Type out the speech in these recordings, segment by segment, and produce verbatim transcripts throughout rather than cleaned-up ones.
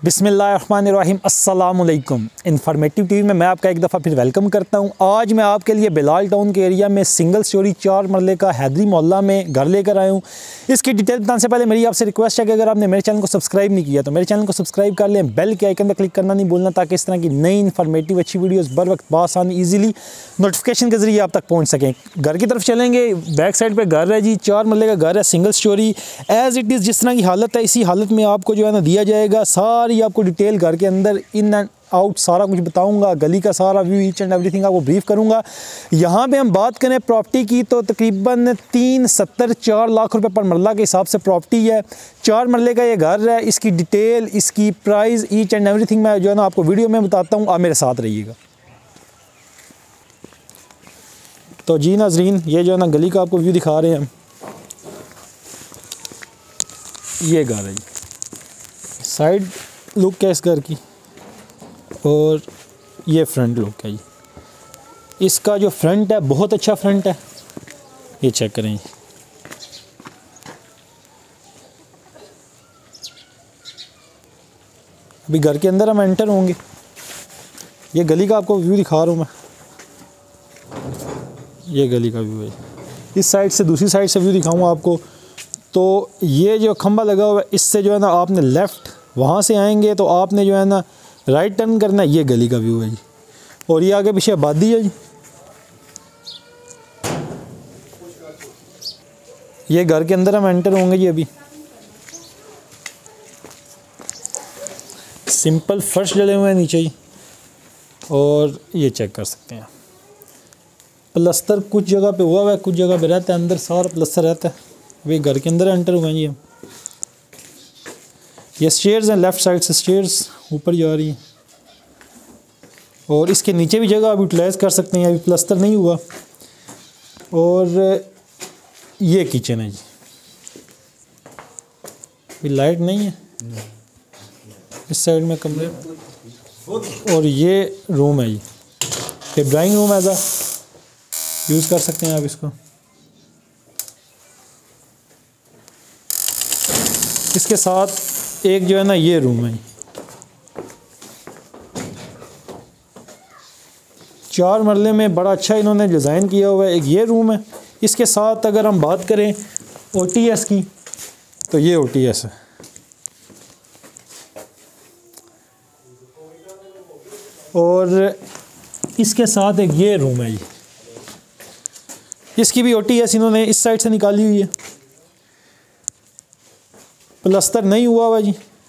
बिस्मिल्लाहिर्रहमानिर्रहीम अस्सलाम वालेकुम। इन्फॉर्मेटिव टीवी में मैं आपका एक दफ़ा फिर वेलकम करता हूं। आज मैं आपके लिए बिलाल टाउन के एरिया में सिंगल स्टोरी चार मरले का हैदरी मोहल्ला में घर लेकर आया हूं। इसकी डिटेल बताने से पहले मेरी आपसे रिक्वेस्ट है कि अगर आपने मेरे चैनल को सब्सक्राइब नहीं किया तो मेरे चैनल को सब्सक्राइब कर लें, बेल के आइकन पर क्लिक करना नहीं भूलना, ताकि इस तरह की नई इन्फॉर्मेटिव अच्छी वीडियोज़ बर वक्त बासानी ईजिली नोटिफिकेशन के ज़रिए आप तक पहुँच सकें। घर की तरफ चलेंगे। बैक साइड पर घर है जी, चार मरले का घर है, single storey as it is. जिस तरह की हालत है इसी हालत में आपको जो है ना दिया जाएगा। सारी आपको डिटेल घर के अंदर इन एंड आउट सारा कुछ बताऊंगा, गली का सारा व्यू ईच एंड एवरीथिंग आपको ब्रीफ करूंगा। यहाँ पे हम बात करें प्रॉपर्टी की तो तकरीबन तीन सत्तर चार लाख रुपए पर मरला के हिसाब से प्रॉपर्टी है। चार मरले का ये घर है। इसकी डिटेल, इसकी प्राइस, ईच एंड एवरीथिंग मैं जो है ना आपको वीडियो में बताता हूँ, आप मेरे साथ रहिएगा। तो जी नाजरीन, ये जो है ना गली का आपको व्यू दिखा रहे हैं हम। ये घर है जी, साइड लुक है इस घर की, और ये फ्रंट लुक है जी। इसका जो फ्रंट है बहुत अच्छा फ्रंट है, ये चेक करें जी। अभी घर के अंदर हम एंटर होंगे। ये गली का आपको व्यू दिखा रहा हूँ मैं। ये गली का व्यू है। इस साइड से दूसरी साइड से व्यू दिखाऊंगा आपको। तो ये जो खंबा लगा हुआ है, इससे जो है ना आपने लेफ़्ट वहाँ से आएंगे तो आपने जो है ना राइट टर्न करना है। ये गली का व्यू है जी, और ये आगे पीछे आबादी है जी। ये घर के अंदर हम एंटर होंगे जी। अभी सिंपल फर्श डले हुए हैं नीचे ही, और ये चेक कर सकते हैं प्लस्तर कुछ जगह पे हुआ हुआ है, कुछ जगह पे रहता है, अंदर सारा प्लस्तर रहता है। अभी घर के अंदर एंटर हुए हैं जी हम। ये स्टेयर्स हैं, लेफ़्ट साइड से स्टेयर्स ऊपर जा रही हैं, और इसके नीचे भी जगह आप यूटिलाइज़ कर सकते हैं। अभी प्लस्तर नहीं हुआ। और ये किचन है जी। अभी लाइट नहीं है इस साइड में कमरे, और ये रूम है जी। ये drawing room as a use कर सकते हैं आप इसको। इसके साथ एक जो है ना ये रूम है। चार मरले में बड़ा अच्छा इन्होंने डिज़ाइन किया हुआ है। एक ये रूम है। इसके साथ अगर हम बात करें ओ टी एस की, तो ये ओ टी एस है। और इसके साथ एक ये रूम है जी। इसकी भी ओ टी एस इन्होंने इस साइड से निकाली हुई है। प्लस्तर नहीं हुआ हुआ जी।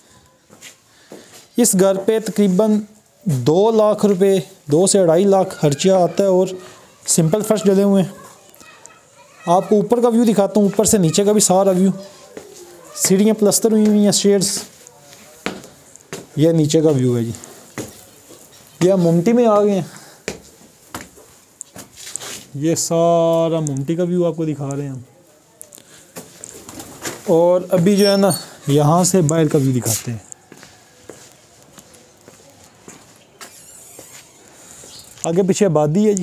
इस घर पे तकरीबन दो लाख रुपए, दो से अढ़ाई लाख खर्चा आता है, और सिंपल फर्श डले हुए हैं। आपको ऊपर का व्यू दिखाता हूँ, ऊपर से नीचे का भी सारा व्यू। सीढ़ियाँ प्लस्तर हुई हुई हैं, स्टेयर्स। यह नीचे का व्यू है जी। यह मुमटी में आ गए हैं। ये सारा मुमटी का व्यू आपको दिखा रहे हैं हम। और अभी जो है ना यहाँ से बाहर का व्यू दिखाते हैं। आगे पीछे आबादी है जी।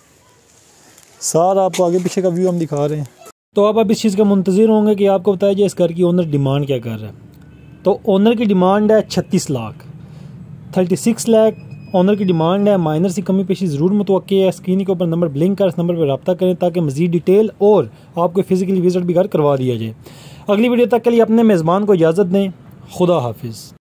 सारा आपको आगे पीछे का व्यू हम दिखा रहे हैं। तो आप अब इस चीज़ का मुंतज़िर होंगे कि आपको बताया जाए इस घर की ओनर डिमांड क्या कर रहा है। तो ओनर की डिमांड है छत्तीस lakh, thirty six lakh owner की डिमांड है। माइनर सी कमी पेशी ज़रूर मुतवक्की है। स्क्रीन के ऊपर नंबर ब्लिंक कर, इस नंबर पर रब्ता करें ताकि मज़ीद डिटेल और आपको फिजिकली विजिट भी घर करवा दिया जाए। अगली वीडियो तक के लिए अपने मेज़बान को इजाज़त दें। खुदा हाफिज़।